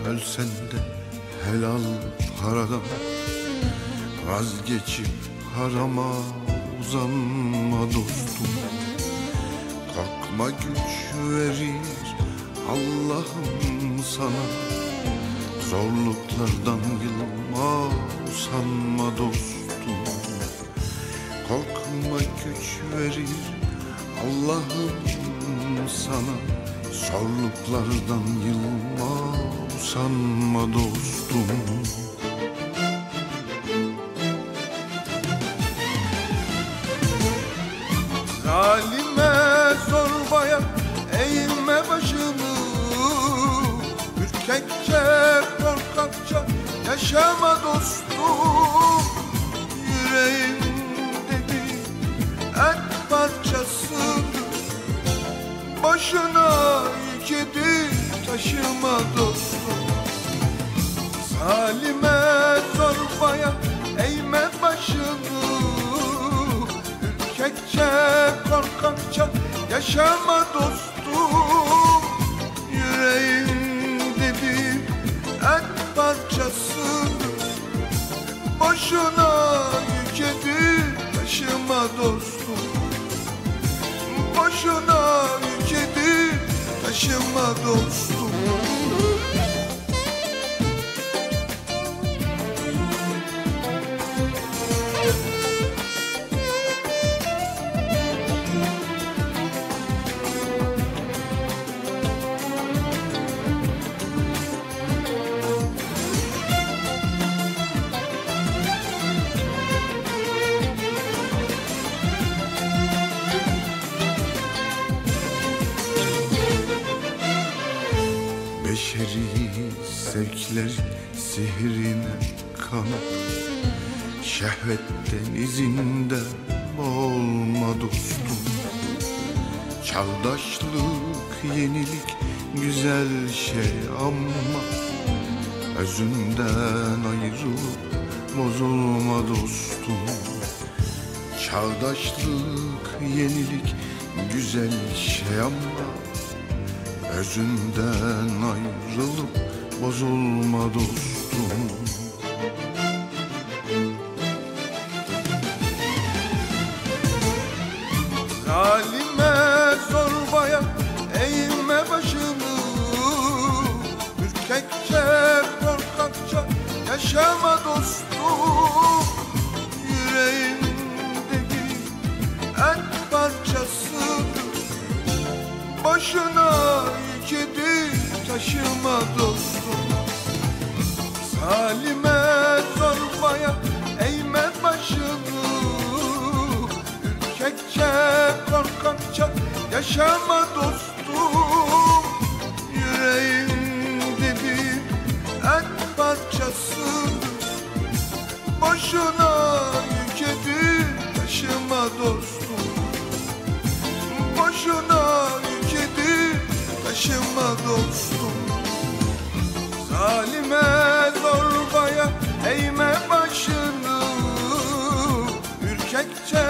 Ölsen de helal paradan vazgeçip harama uzanma dostum. Korkma, güç verir Allah'ım sana. Zorluklardan yılma, usanma dostum. Korkma, güç verir Allah'ım sana. Zorluklardan yılma, usanma dostum. Zalime zorbaya eğme başını. Ürkekçe korkakça yaşama dostum. Yüreğimde bir et parçasıdır. Boşuna yük edip taşıma dostum. Zalime zorbaya eğme başını. Ürkekçe korkakça yaşama dostum. Yüreğimde bir et parçasıdır. Boşuna yük edip taşıma dostum. Boşuna yük edip taşıma dostum. Beşeri zevkler sihrine kanıp şehvet denizinde boğulma dostum. Çağdaşlık, yenilik güzel şey ama özünden ayrılıp bozulma dostum. Çağdaşlık, yenilik güzel şey ama özünden ayrılıp bozulma dostum. Zalime zorbaya eğme başını. Ürkekçe korkakça yaşama dostum. Yüreğimdeki et parçasıdır. Boşuna yük edip taşıma dostum. Zalime zorbaya eğme başını. Ürkekçe korkakça yaşama dostum. Yüreğimde bir et parçasıdır. Boşuna yük edip taşıma dostum. Boşuna yük edip taşıma dostum. Zalime zorbaya eğme başını. Ürkekçe